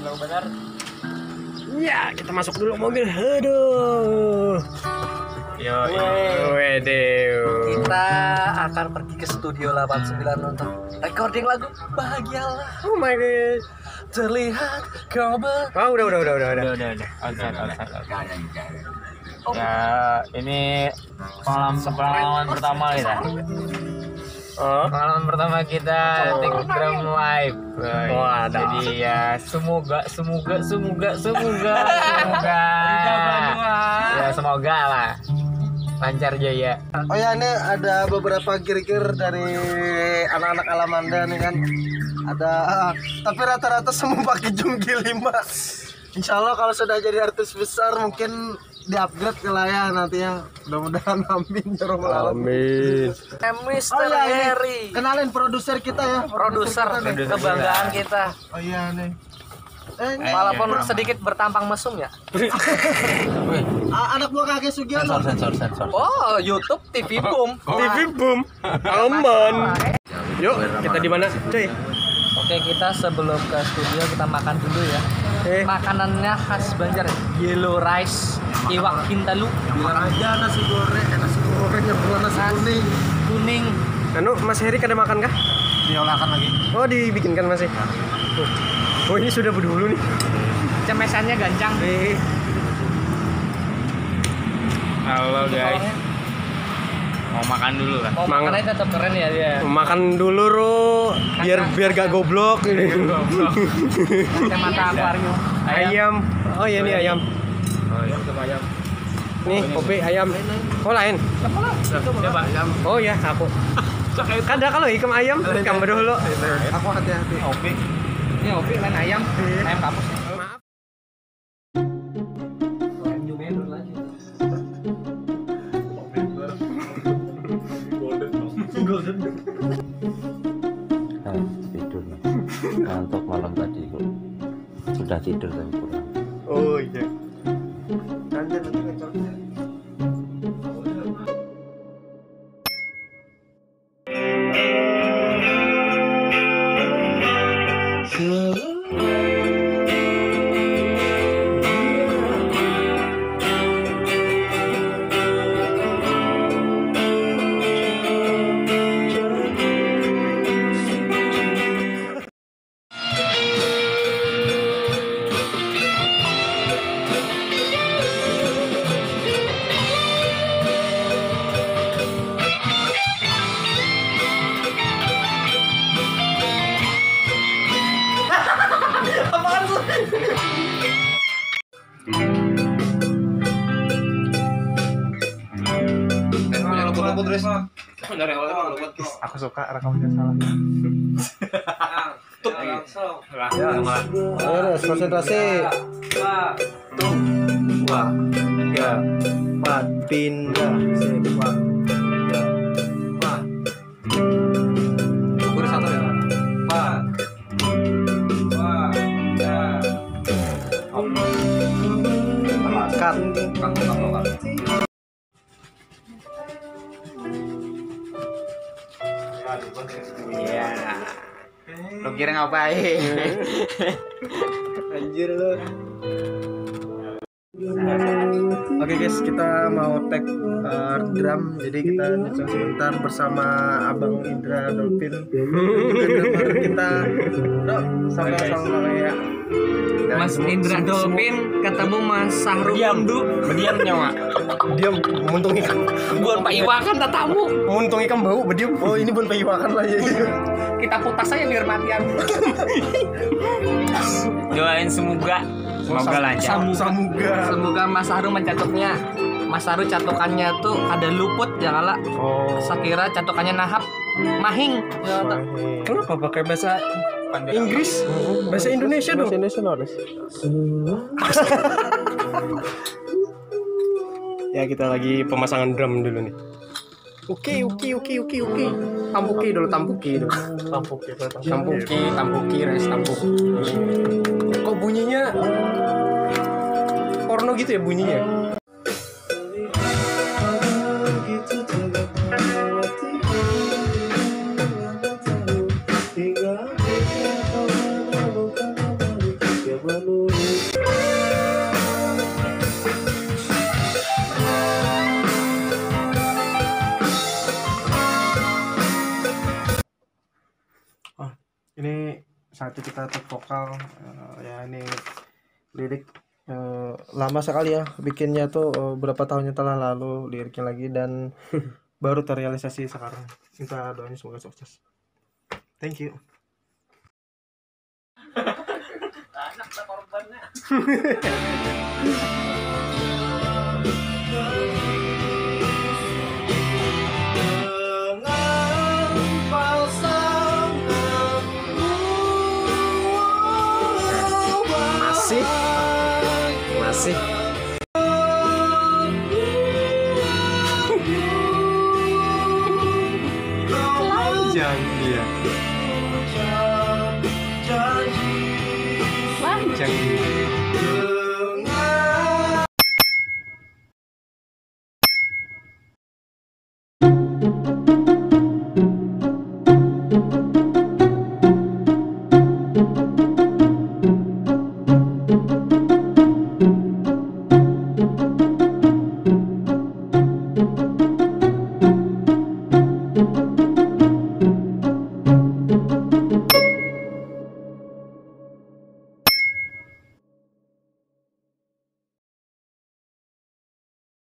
benar. Ya, kita masuk dulu mobil. Aduh. Yo, Kita akan pergi ke studio 89 untuk recording lagu Bahagialah. Oh my god. Terlihat kau Oh, udah. Udah. Outside. Ya, ini pengalaman pertama kita. Pengalaman pertama kita take drum live. Jadi ya semoga ya semoga lah lancar jaya. Oh ya, ini ada beberapa gear-gear dari anak-anak Alamanda nih kan. Ada tapi rata-rata semua pakai Junggi 5. Insya Allah kalau sudah jadi artis besar mungkin di-upgrade ke layar nanti ya. Mudah-mudahan amin ya rabbal alamin. Mr. Harry. Kenalin produser kita ya. Produser kebanggaan kita. Oh iya nih. Walaupun sedikit bertampang mesum ya. Anak buah kakek Sugiono. Sensor. Oh, YouTube TV Boom. TV Boom. Aman. Yuk, kita di mana, cuy? Oke, kita sebelum ke studio kita makan dulu ya. Makanannya khas Banjar, yellow rice, iwak pintalu. Bilang aja nasi goreng yang berwarna nasi kuning. Anu, Mas Heri kada makan kah? Diolahkan lagi. Oh, dibikinkan masih. Oh, ini sudah berdulu nih. Cemesannya gancang. Halo guys. Mau makan dulu kan? Mau makannya tetap keren ya dia. Makan dulu, biar gak goblok. Kacamata akuarium. Ayam. Oh iya nih ayam. Oh iya, coba ayam. Nih, kopi ayam. Oh lain. Coba ayam. Oh ya, aku. Kada kalau ikam ayam, ikam dulu. Aku hati-hati. Kopi. Ini opi lain ayam. Ayam kapus. Maaf. Tidur nih. Kantuk malam tadi kok. Sudah tidur tapi kurang. Oh iya. Kangen nanti kecornya. Aku suka rekamnya salah. Ayo, konsentrasi. 2, 3, 4, pindah. Ukur 1 ya. 4. Cut. Iya. Lo kira ngapain? Anjir lu. Oke guys, kita mau tag drum, jadi kita nyusun sebentar bersama Abang Indra Dolphin. Drummer kita, sama ya. Mas Indra Dolphin ketemu Mas Sahru Undu. Berdiam nyawa. Diam, muntung ikan. Buan Pak Iwakan tatamu. Muntung ikan bau, berdiam. Oh ini bukan Pak Iwakan lah ya. Kita putas aja biar matian. Doain semoga lancar. Semoga Mas Sahru mencatutnya. Mas Sahru catukannya tuh ada luput ya kala. Oh. Sakira catukannya nahap mahing. Ya, Kenapa pakai bahasa Inggris? Bahasa Indonesia dong. Bahasa Indonesia harus. Ya kita lagi pemasangan drum dulu nih. Oke. Tampuki dulu. Tampuki, res tampuki. Kok bunyinya porno gitu ya bunyinya? saat itu kita take vokal. Ya ini lirik lama sekali ya bikinnya tuh, berapa tahun yang telah lalu liriknya lagi dan baru terrealisasi sekarang. Kita doain semoga sukses. Thank you. Masih jangan dia.